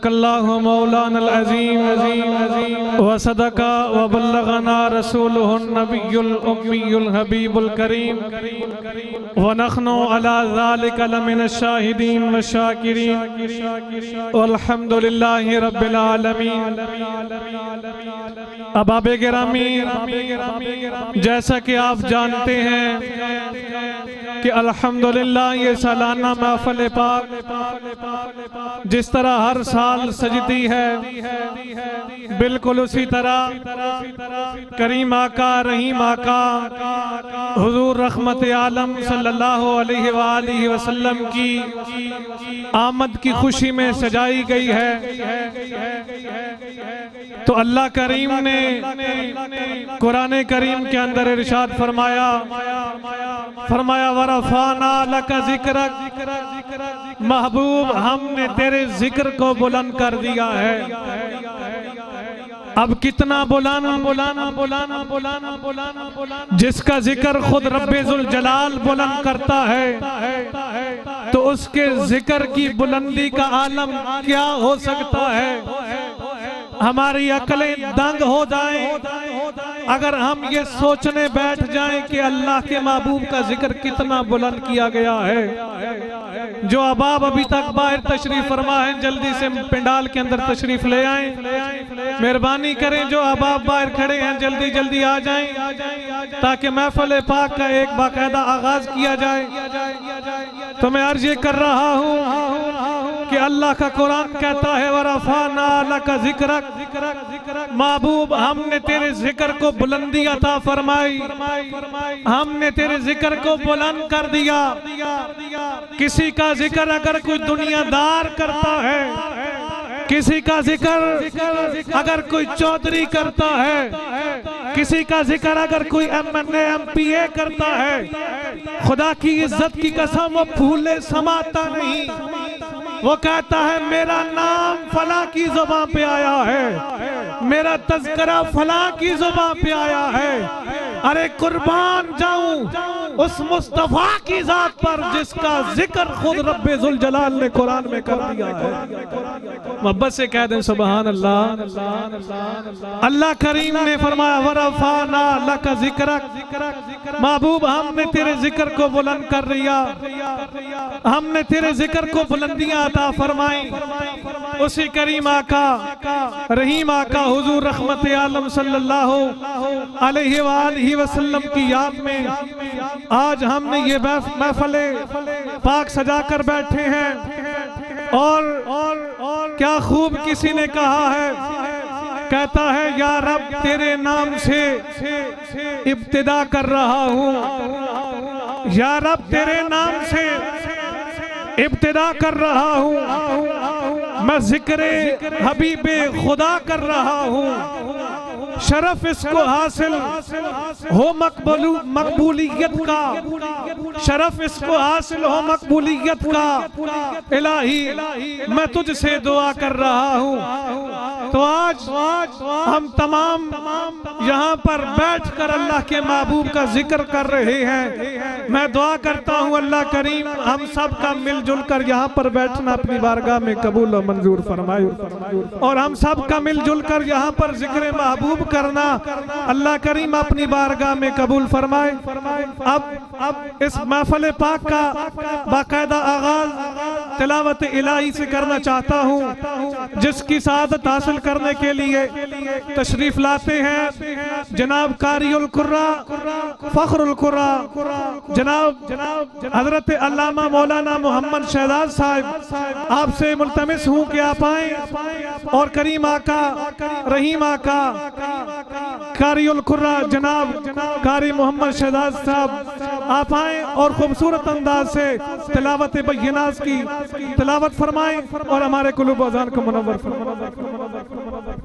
صدق اللہ مولانا العظیم وصدق وبلغنا رسولہ النبی الأمی الحبیب الکریم ونحن على ذلك لمن الشاہدین والشاکرین والحمدللہ رب العالمین۔ احباب گرامی، جیسا کہ آپ جانتے ہیں کہ الحمدللہ یہ سالانہ محفل پاک جس طرح ہر سال سجتی ہے، بالکل اسی طرح کریم آقا رحیم آقا حضور رحمت عالم صلی اللہ علیہ وآلہ وسلم کی آمد کی خوشی میں سجائی گئی ہے۔ تو اللہ کریم نے قرآن کریم کے اندر ارشاد فرمایا وَرَفَعْنَا لَكَ ذِكْرَكَ، محبوب ہم نے تیرے ذکر کو بلند کر دیا ہے۔ اب کتنا بلانا جس کا ذکر خود رب ذوالجلال بلند کرتا ہے تو اس کے ذکر کی بلندی کا عالم کیا ہو سکتا ہے؟ ہماری عقلیں دنگ ہو جائیں اگر ہم یہ سوچنے بیٹھ جائیں کہ اللہ کے محبوب کا ذکر کتنا بلند کیا گیا ہے۔ جو احباب ابھی تک باہر تشریف فرما ہیں جلدی سے پنڈال کے اندر تشریف لے آئیں، مہربانی کریں جو احباب باہر کھڑے ہیں جلدی آ جائیں تاکہ محفل پاک کا ایک باقاعدہ آغاز کیا جائے۔ تو میں عرض یہ کر رہا ہوں کہ اللہ کا قرآن کہتا ہے وَرَفَعْنَا لَكَ ذِكْرَكَ، محبوب ہم نے تیرے ذکر کو بلندی عطا فرمائی، ہم نے تیرے ذکر کو بلند کر دیا۔ کسی کا ذکر اگر کوئی دنیا دار کرتا ہے، کسی کا ذکر اگر کوئی چودھری کرتا ہے، کسی کا ذکر اگر کوئی MP کرتا ہے، خدا کی عزت کی قسم وہ پھولے سماتا نہیں، وہ کہتا ہے میرا نام فلاں کی زبان پہ آیا ہے، میرا تذکرہ فلاں کی زبان پہ آیا ہے۔ ارے قربان جاؤں اس مصطفیٰ کی ذات پر جس کا ذکر خود رب ذوالجلال نے قرآن میں کر دیا ہے۔ محبت سے کہہ دیں سبحان اللہ۔ اللہ کریم نے فرمایا وَرَفَعْنَا لَكَ ذِكْرَكَ، محبوب ہم نے تیرے ذکر کو بلند کر دیا، ہم نے تیرے ذکر کو بلندیاں عطا فرمائیں۔ اسی کریم آقا رحیم آقا حضور رحمت عالم صلی اللہ علیہ وآلہ وسلم کی یاد میں آج ہم نے یہ محفل پاک سجا کر بیٹھے ہیں۔ اور کیا خوب کسی نے کہا ہے، کہتا ہے یا رب تیرے نام سے ابتدا کر رہا ہوں، یا رب تیرے نام سے ابتدا کر رہا ہوں، میں ذکر حبیب خدا کر رہا ہوں۔ شرف اس کو حاصل ہو مقبولیت کا، شرف اس کو حاصل ہو مقبولیت کا، الہی میں تجھ سے دعا کر رہا ہوں۔ تو آج ہم تمام یہاں پر بیٹھ کر اللہ کے محبوب کا ذکر کر رہے ہیں۔ میں دعا کرتا ہوں اللہ کریم ہم سب کا مل جل کر یہاں پر بیٹھنا اپنی بارگاہ میں قبول و منظور فرمائے، اور ہم سب کا مل جل کر یہاں پر ذکر محبوب کرنا اللہ کریم اپنی بارگاہ میں قبول فرمائے۔ اب اس محفل پاک کا باقاعدہ آغاز تلاوت الہی سے کرنا چاہتا ہوں، جس کی سعادت حاصل کرنے کے لیے تشریف لاتے ہیں جناب قاری القرآ فخر القرآ جناب حضرت علامہ مولانا محمد شہزاد صاحب، آپ سے ملتمس ہوں کہ آپ آئیں اور کریم آقا رحیم آقا قاری القرآ جناب قاری محمد شہزاد صاحب آپ آئیں اور خوبصورت انداز سے تلاوت بیناز کی تلاوت فرمائیں اور ہمارے قلوب و اذان کو منور فرمائیں۔